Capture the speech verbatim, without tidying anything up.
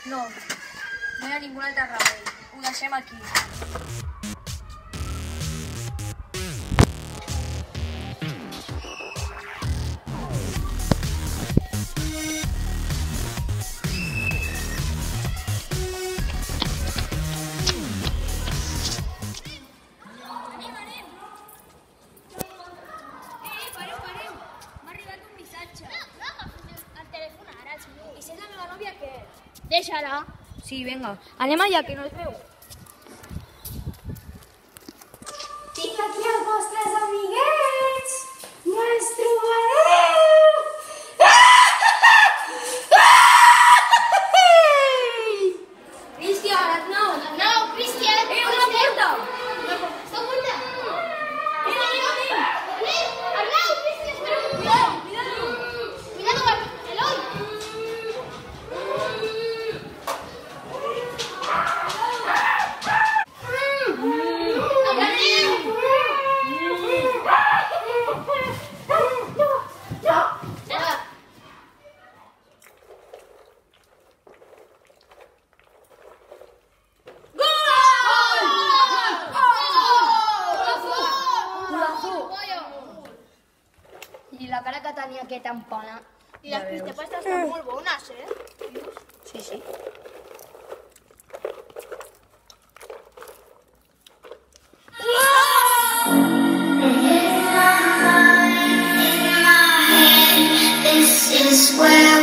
No, no hi ha ningú altre remei. Ho deixem aquí. Deixa-la. Sí, vinga. Anem allà, que no es veu. Tinc aquí els vostres amiguets. No els trobareu. Cristian, Arnau! No, Cristian. Eh, una porta! Està morta. Anem, anem, anem. Arnau, Cristian, espera un moment. Cuidado. Cuidado, Eloi. I la cara que tenia aquest empona. I les pistapastes estan molt bones, eh? Sí, sí. This is where